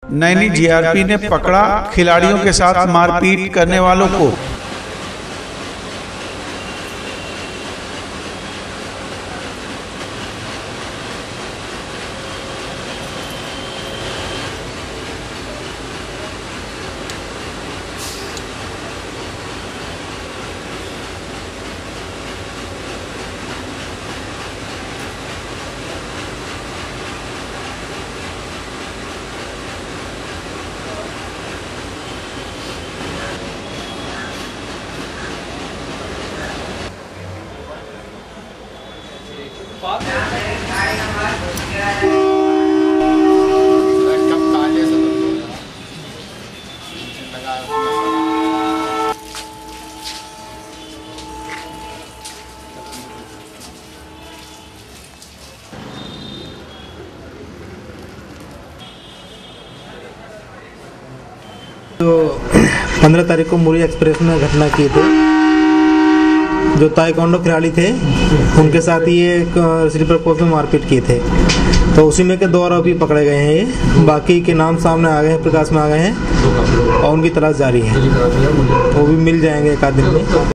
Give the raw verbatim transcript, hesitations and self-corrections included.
Naini GRP ने पकड़ा खिलाड़ियों के साथ मारपीट करने वालों को। तो पंद्रह तारीख को मुरी एक्सप्रेस में घटना की थी। जो ताइक्वांडो खिलाड़ी थे उनके साथ ये स्लीपर कोच में मारपीट किए थे, तो उसी में के दो आरोपी पकड़े गए हैं। ये बाकी के नाम सामने आ गए हैं, प्रकाश में आ गए हैं और उनकी तलाश जारी है। वो भी मिल जाएंगे एक आध दिन में।